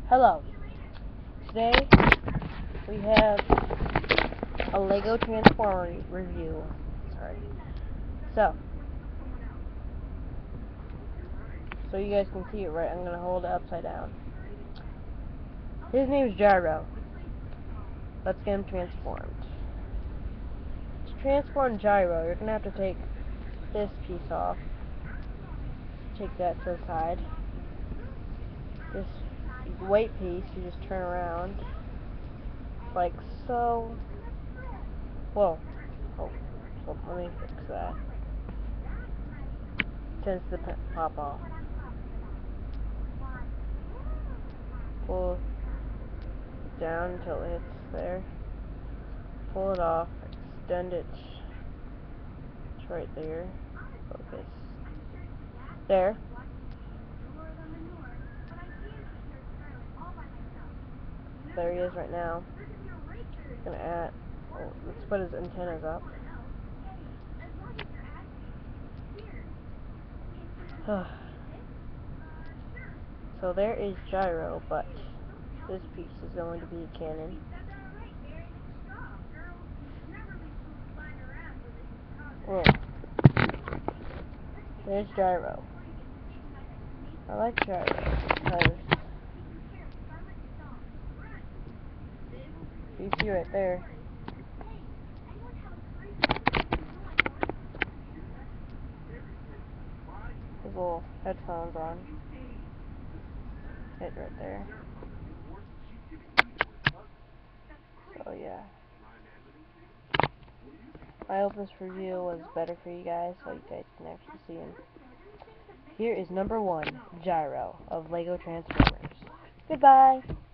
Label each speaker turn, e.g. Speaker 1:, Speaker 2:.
Speaker 1: Hello. Today we have a Lego Transformer review. Sorry. So you guys can see it right. I'm gonna hold it upside down. His name is Gyro. Let's get him transformed. To transform Gyro, you're gonna have to take this piece off. Take that to the side. This weight piece, you just turn around like so. Whoa. Oh, let me fix that. Tends to pop off. Pull down until it hits there. Pull it off. Extend it. It's right there. Focus. There. There he is right now. Gonna add. Oh, let's put his antennas up. So there is Gyro, but this piece is going to be a cannon. Whoa. There's Gyro. I like Gyro because you see right there. His little headphones on. Hit right there. So yeah. I hope this review was better for you guys, so you guys can actually see him. Here is number 1, Gyro of Lego Transformers. Goodbye!